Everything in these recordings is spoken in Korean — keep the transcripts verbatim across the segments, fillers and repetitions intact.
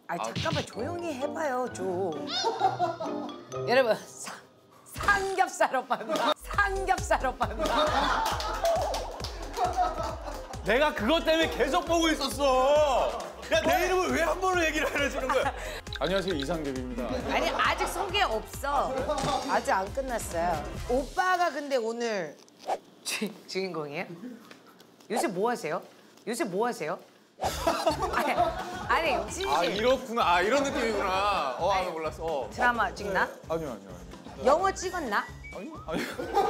아 잠깐만 조용히 해봐요 좀. 여러분 사, 삼겹살 오빠입니다. 삼겹살 오빠입니다. 내가 그것 때문에 계속 보고 있었어. 야, 내 이름을 왜 한 번을 얘기를 안 해주는 거야? 안녕하세요, 이상ገብ입니다. 아니 아직 소개 없어. 아직 안 끝났어요. 오빠가 근데 오늘 주, 주인공이에요? 요새 뭐 하세요? 요새 뭐 하세요? 아니, 아니 진심. 아, 이렇구나. 아, 이런 느낌이구나. 어, 아, 몰랐어. 어. 드라마 찍나? 아니요, 아니요, 아니요. 영화 찍었나? 아니요, 아니요.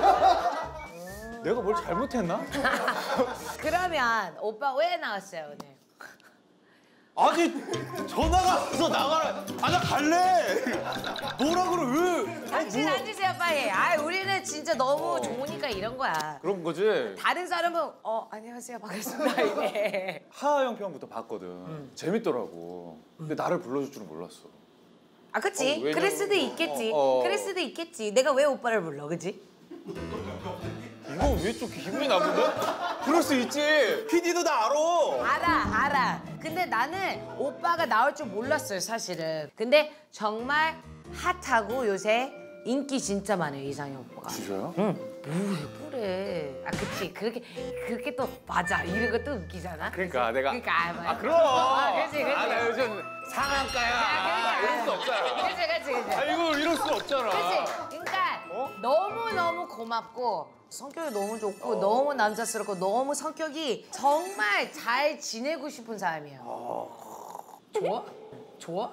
내가 뭘 잘못했나? 그러면 오빠 왜 나왔어요 오늘? 아니, 전화가 와서 나가라. 아, 나 갈래. 뭐라 그래, 왜? 당신 앉으세요 빨리. 아 우리는 진짜 너무 어. 좋으니까 이런 거야. 그런 거지? 다른 사람은 어 안녕하세요 반갑습니다 이래. 하하영 편부터 봤거든. 음. 재밌더라고. 근데 나를 불러줄 줄은 몰랐어. 아 그치? 어, 왜냐면- 그럴 수도 있겠지. 어, 어. 그럴 수도 있겠지. 내가 왜 오빠를 불러 그치? 이거 왜 좀 기분이 나쁜데? 그럴 수 있지. 피디도 다 알아. 알아 알아. 근데 나는 오빠가 나올 줄 몰랐어요 사실은. 근데 정말 핫하고 요새 인기 진짜 많아요 이상형 오빠가. 진짜요? 응. 뭐 그래. 아 그치. 그렇게 그렇게 또 맞아. 이런 것도 웃기잖아. 그러니까 내가 그러니까 아, 아 그럼. 아, 그치 그치. 아, 나 요즘 상한가야. 이럴 수 없잖아. 그치 그치 그치. 아 이거 이럴 수 없잖아. 그치. 그러니까 어? 너무 너무 고맙고 성격이 너무 좋고 너무 남자스럽고 너무 성격이 정말 잘 지내고 싶은 사람이에요. 좋아? 좋아?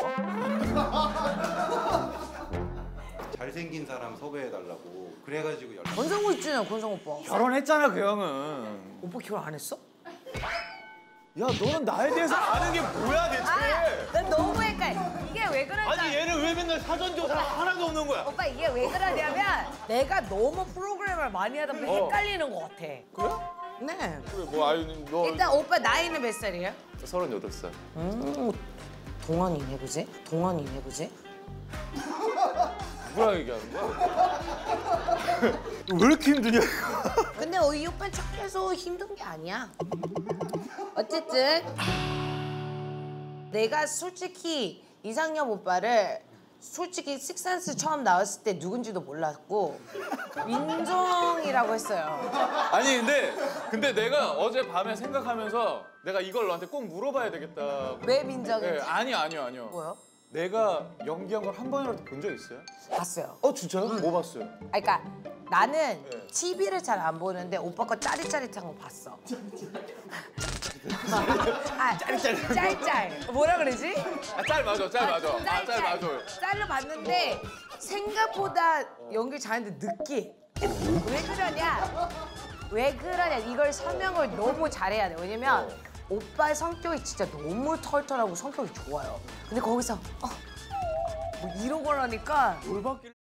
잘생긴 사람 섭외해달라고 그래가지고 연락. 권성우 있잖아 권성 오빠. 결혼했잖아 그 형은. 오빠 결혼 안 했어? 야 너는 나에 대해서 아는 게 뭐야 대체? 아, 난 너무 헷갈려. 이게 왜 그런지 아니 알아? 얘는 왜 맨날 사전 조사 하나도 없는 거야? 오빠 이게 왜 그러냐면 내가 너무 프로그램을 많이 하다 보니 어. 헷갈리는 것 같아. 그래? 네. 그래 뭐 아유 너 일단 오빠 나이는 몇 살이에요? 서른여덟 살. 음, 동안이네 그지? 동안이네 그지? 누구랑 얘기하는 거야? 왜 이렇게 힘드냐? 근데 어, 이 오빠 착해서 힘든 게 아니야. 어쨌든 내가 솔직히 이상엽 오빠를 솔직히 식센스 처음 나왔을 때 누군지도 몰랐고 민정이라고 했어요. 아니 근데 근데 내가 어제 밤에 생각하면서 내가 이걸 너한테 꼭 물어봐야 되겠다. 왜 민정인지? 네, 아니요 아니요 아니요. 뭐요? 내가 연기한 걸 한 번이라도 본 적 있어요? 봤어요. 어 진짜요? 뭐 봤어요? 아, 그러니까 나는 네. 티비를 잘 안 보는데 오빠 거 짜릿짜릿한 거 봤어. 아, 짜릿짜릿. 짤짤. 뭐라 그러지? 아, 짤 맞아 짤 맞아. 아, 짤 맞아. 짤로 봤는데 생각보다 연기 잘하는데 느끼해. 왜 그러냐? 왜 그러냐? 이걸 설명을 너무 잘해야 돼. 왜냐면 오빠의 성격이 진짜 너무 털털하고 성격이 좋아요. 근데 거기서 어, 뭐 이런 거라니까 뭘 봤길래?